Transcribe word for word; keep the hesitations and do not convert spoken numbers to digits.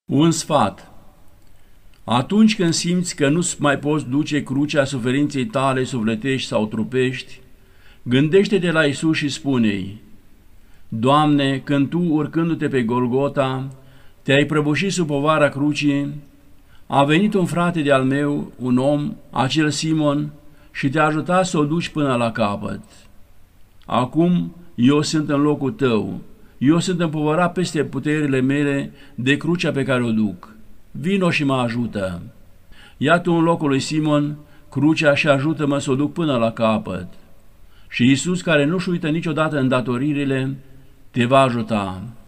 Un sfat. Atunci când simți că nu mai poți duce crucea suferinței tale sufletești sau trupești, gândește-te la Iisus și spune-i: Doamne, când Tu, urcându-te pe Golgota, te-ai prăbușit sub povara crucii, a venit un frate de-al meu, un om, acel Simon, și te-a ajutat să o duci până la capăt. Acum eu sunt în locul Tău, eu sunt împovărat peste puterile mele de crucea pe care o duc. Vino și mă ajută. Ia Tu în locul lui Simon crucea și ajută-mă să o duc până la capăt. Și Iisus, care nu-și uită niciodată îndatoririle, te va ajuta.